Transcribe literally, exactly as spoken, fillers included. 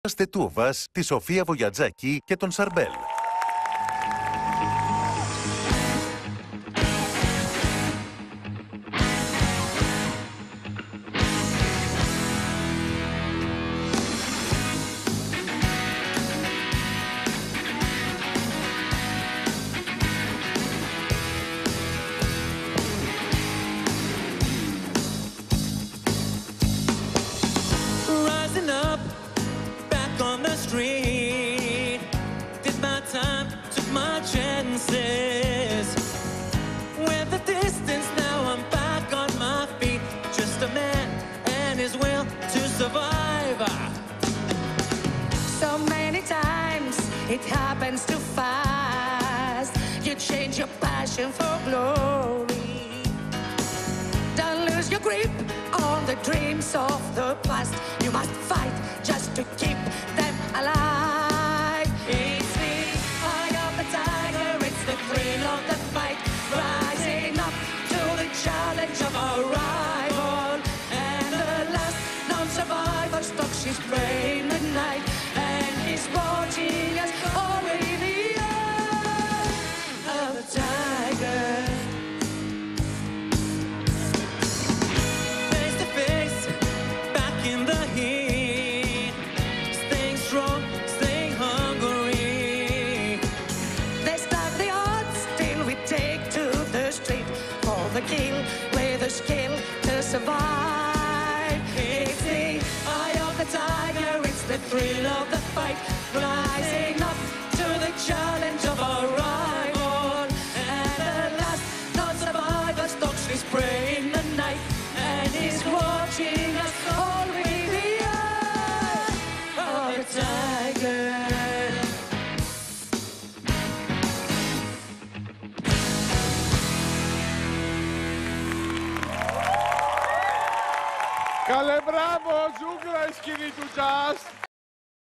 J δύο ες, τη Σοφία Βογιατζάκη και τον Sarbel. Street. Did my time, took my chances. With the distance, now I'm back on my feet. Just a man and his will to survive. So many times it happens too fast. You change your passion for glory. Don't lose your grip on the dreams of the past. You must fight just to keep them alive. It's the eye of the tiger, it's the thrill of the fight. Rising up to the challenge of our rival. And the last non-survivor stalks his prey in the night. And he's watching us all in the eye of the tiger. The kill with a skill to survive. It's the eye of the tiger, it's the thrill of the fight. Rising up to the challenge of our rival. And the last non-survivor stalks his prey in the night. And he's watching us all with the eye of the tiger. Καλέ, μπράβο, ζούγκλα η σκηνή του jazz.